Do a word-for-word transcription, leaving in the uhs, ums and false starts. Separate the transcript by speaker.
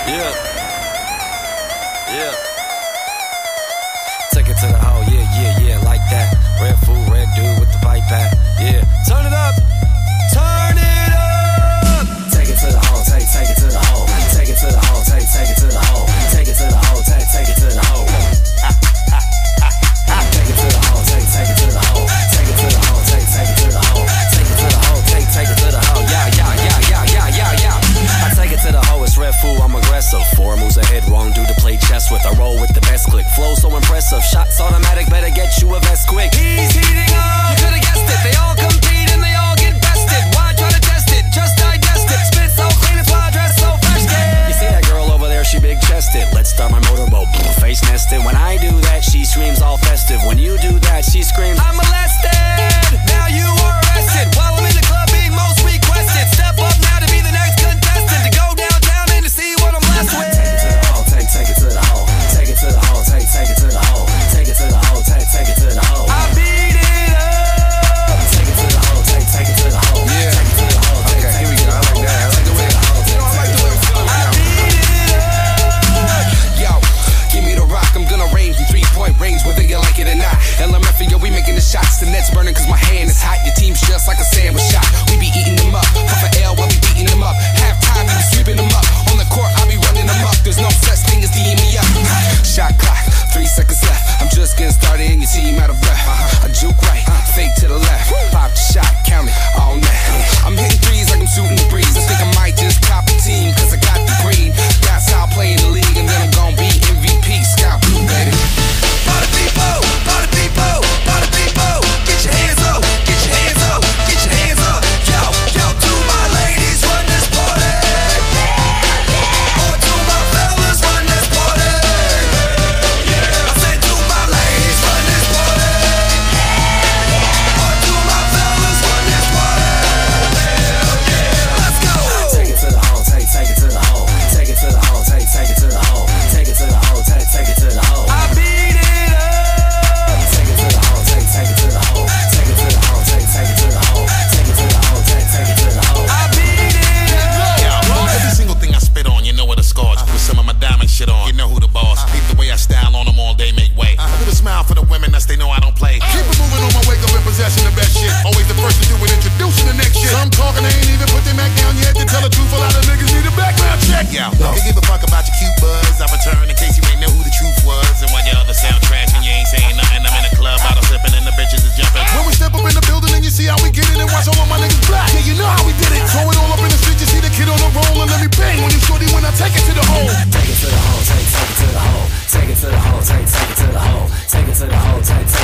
Speaker 1: Yeah. Yeah. Take it to the hole, yeah, yeah, yeah, like that. Red fool, red dude with the pipe pack. Yeah. Turn it up. Turn it up. Take it to the hole, take, take it to the hole. Take it to the hole, take, take it to the hole. Take it to the hole, take, take it to the hole. Take it to the hole, take, take it to the hole. Take it to the hole, take, take it to the hole. Take it to the hole, take, take it to the hole. Yeah, yeah, yeah, yeah, yeah, yeah, yeah. I take it to the hole, it's red fool, I'm aggressive. Four moves ahead, wrong dude to play chess with. I roll with the best click, flow so impressive. Shots automatic, better get you a vest quick. He's heating up, you could've guessed it. They all compete and they all get bested. Why try to test it? Just digest it. Spit so clean, it's why I dress so fresh. Yeah. You see that girl over there, she big chested. Let's start my motorboat, face nested. When I do that, she screams all festive. When you do that, she screams, I'm molested. Now you are arrested. While I'm in the club being most requested. Step up now to be the next contestant. To go downtown and to see what I'm blessed with. Take, take it to the hole, take it to the hole, take, take it to the hole, take it to the hole, take, take it to the hole. I beat it up. Take it to the hole, take, take it to the hole. Yeah. Take it to the hole, take, okay, here we go. I like that. I like the way it feels. You know, I like the way it feels. I beat it up. Yo, give me the rock. I'm gonna range in three-point range, whether you like it or not. L M F and yo, we making the shots. The net's burning cause my hand is hot. Your team's just like a sandwich shot. We be eating them up. Puff an L while we beating them up. Halftime, we be sweeping them up. On the court, I be running them up. There's no such thing as D me up. Shot clock, three seconds left. I'm just getting started and your team out of breath. I juke right, fake to the left. Pop the shot, count it all night. I'm hitting threes like I'm shooting the breeze. I think I might just cop a team cause I got the green. That's how I play in the league and then I'm gonna be M V P. Scout blue, baby. Party people, party people, party people. Get your hands up, get your hands up, get your hands up. Yo, yo, to my ladies, run this party. Or to my fellas, run this party. I said to my ladies, run this party. Or to my fellas, run this party. Let's go. Take it to the hole, take, take it to the hole. Take it to the hole, take, take it to the hole. Take it to the hole, take, take it to the hole. I beat it up. Take it to the hole, take, take it to the hole. Take it to the hole, take, take it to the hole. Take it to the hole, take, take it to the hole. I beat it up.
Speaker 2: Yeah, every single thing I spit on, you know what it's called. With some of my diamond shit on, you know who the boss. Keep the way I style on them all day, make way. A little smile for the women, that's they know I don't play.
Speaker 3: Keep it moving on my wake up in possession of best shit. Always the first to do it, introducing the next shit. Some talking, they ain't even put their Mac down yet. To tell the truth, a lot of niggas need a background check.
Speaker 2: Yeah, no. They give a fuck about your cute buzz. I return in case you ain't know who the truth was. And while your other sound trash and you ain't saying nothing, I'm in a club, bottle sipping and the bitches is jumping.
Speaker 3: When we step up in the building and you see how we get it and watch all of my niggas black. Yeah, you know how we did it. Throw it all up in the street, you see the kid on the roll and let me bang when you shorty when I take it to the hole.
Speaker 1: Take it to the hole, take, take it to the hole. Take it to the hole, take, take it to the hole. Take it to the hole, take, take